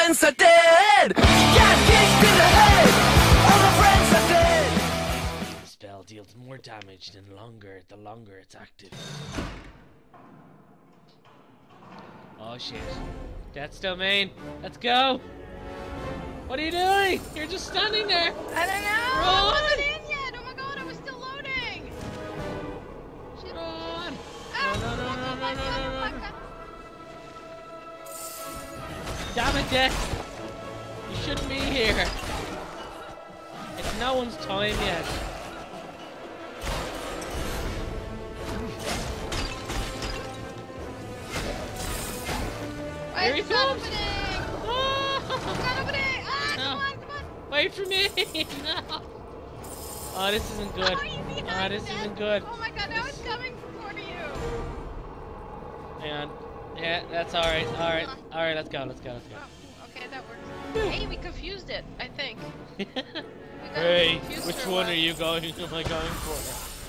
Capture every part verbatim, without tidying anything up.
friends are dead. Got kicked in the head. All my friends are dead. The spell deals more damage than longer the longer it's active. Oh shit. Death's domain. Let's go. What are you doing? You're just standing there. I don't know. Run. I wasn't in yet. Oh my god, I was still loading. Shit. Run. Ah, No, no, no, fuck, no, fuck, no, fuck, no, fuck, no, fuck, no. fuck. Damn it, Death. You shouldn't be here. It's no one's time yet. Why Here is he it not comes. opening? Oh! It's not opening. Ah, No. come on, come on. Wait for me! No! Oh, this isn't good. Oh, you behind Oh, this Death? isn't good. Oh my god, now it's coming for you. Hang on. Yeah, that's alright. Alright. Alright, let's go. Let's go. Let's go. Oh, okay, that works. Hey, we confused it, I think. We got Hey, confused which for a one while. are you going? Am I going for?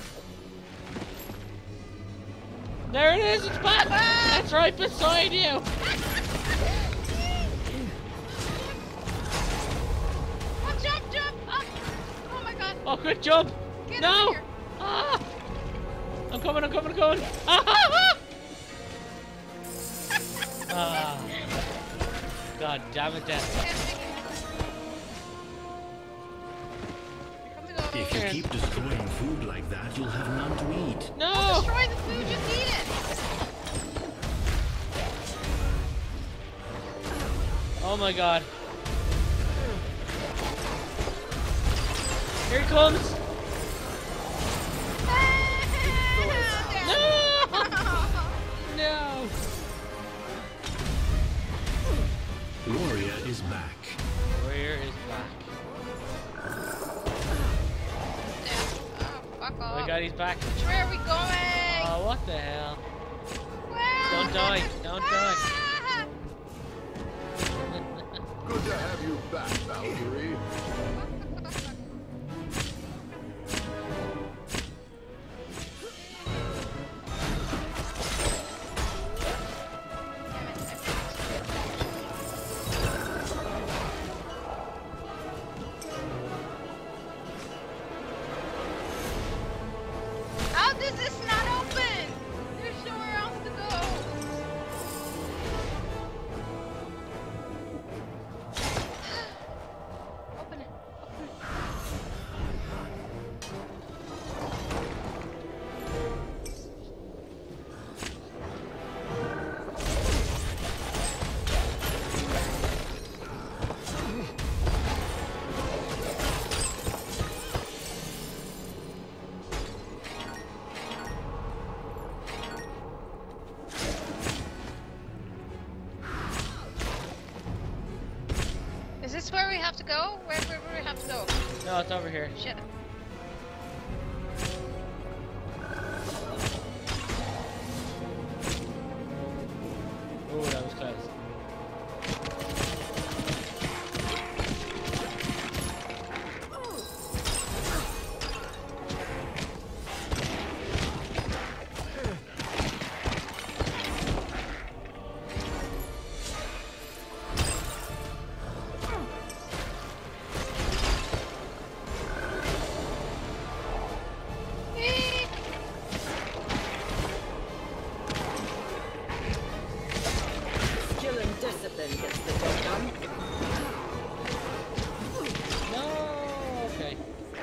There it is. It's back. Ah! It's right beside you. Oh, jump, jump! Oh, oh my god. Oh, quick jump! Get No! over here. Ah! I'm coming. I'm coming. I'm coming. Ah! Ah! God damn it, Death. If you keep destroying food like that, you'll have none to eat. No! Destroy the food, just eat it! Oh my god. Here he comes! No! No! Warrior is back. Warrior is back. Oh, fuck Oh off. my god, he's back. Where are we going? Oh, what the hell? Where? Don't die. Don't die. Ah! Good to have you back, Valkyrie. How does this not open? There's nowhere else to go. Open it. Open it. Is this where we have to go? Where, where, where we have to go? No, it's over here. Shit. Oh, that was close. Skill and discipline gets the job done. No! Okay.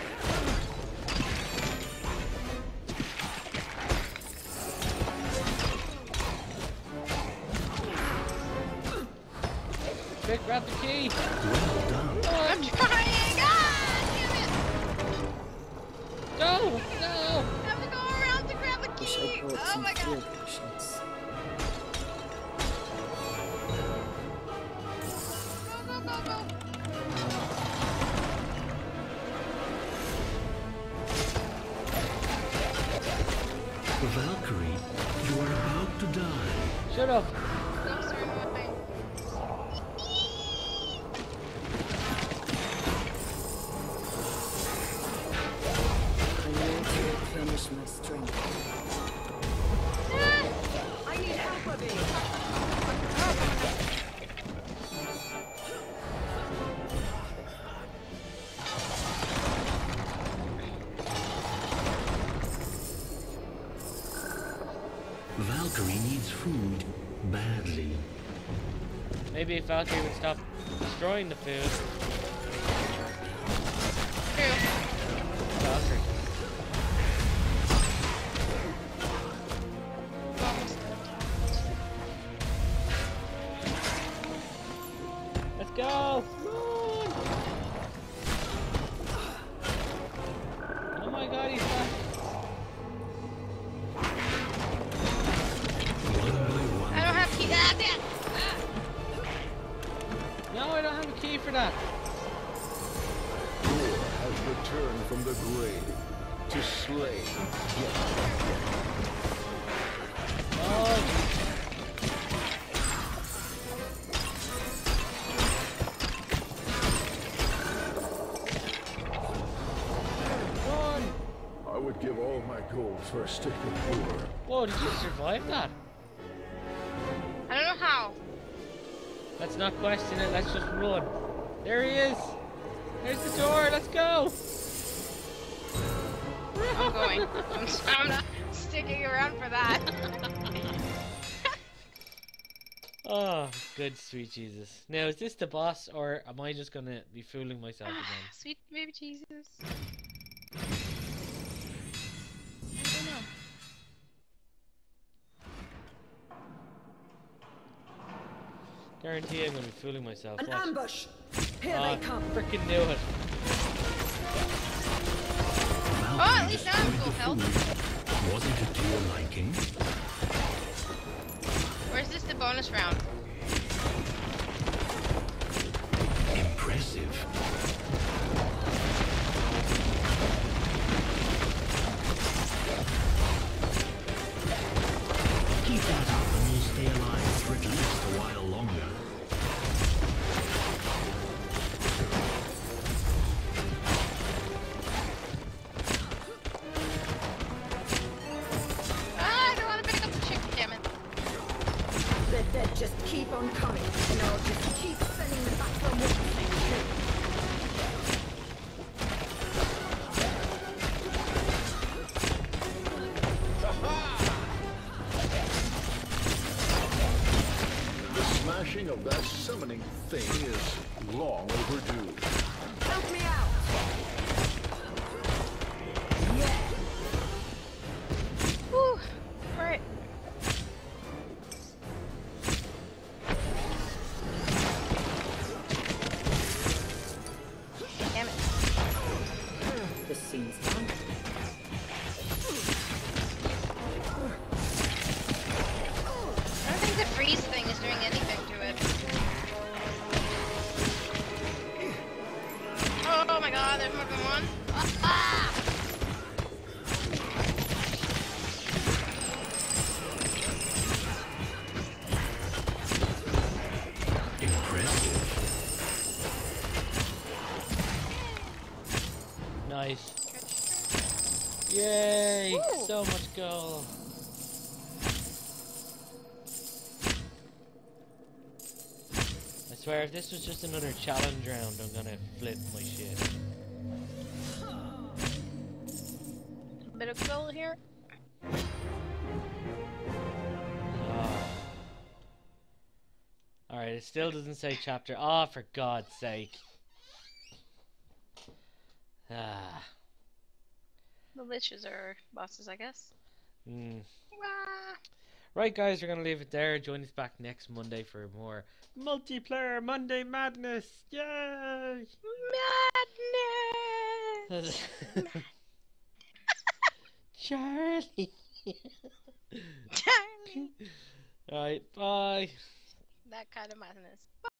Quick, grab the key! Well done. I'm trying! Ah! Damn it! Go! No! I have to go around to grab the Wish I key! brought Oh some my clear god! patience. Go, go, go, go! Valkyrie, you are about to die. Shut up! Those are mine. I need to replenish my strength. I need help of you. Valkyrie needs food badly. Maybe if Valkyrie would stop destroying the food. True. Valkyrie. Let's go! Run! Oh my god, he's back. I don't have key. Ah, damn. No, I don't have a key for that. Thor has returned from the grave to slay Oh, run! I would give all my gold for a stick of Thor. Whoa, did you survive that? I don't know how. Let's not question it, let's just run. There he is! There's the door, let's go! I'm going. I'm, I'm not sticking around for that. Oh, good sweet Jesus. Now, is this the boss, or am I just gonna be fooling myself again? Sweet baby Jesus. I don't know. Guarantee I'm gonna be fooling myself. An Watch. ambush! Here Oh, they come! frickin' knew it. Oh, at least now I'm full health. Wasn't it to your liking? Or is this the bonus round? Impressive. Keep that up and you'll stay alive for at least a while longer. Ah, I don't want to pick up the chicken, damn it. The dead just keep on coming, and I'll just keep sending them back from what they do. The smashing of that summoning thing is long overdue. Help me out! Yeah! Whew. Right. Damn it. The scene's done. I don't think the freeze thing is doing anything to it. Oh my god, there's more than one. Ah! Impressive. Nice. Yay! Ooh. So much gold. I swear, if this was just another challenge round, I'm gonna flip my shit. A bit of gold here. Oh. Alright, it still doesn't say chapter. Oh, for God's sake. Ah. The liches are bosses, I guess. Mm. Ah. Right, guys, we're going to leave it there. Join us back next Monday for more multiplayer Monday Madness. Yay! Madness! Charlie. Charlie! Alright, bye. That kind of madness.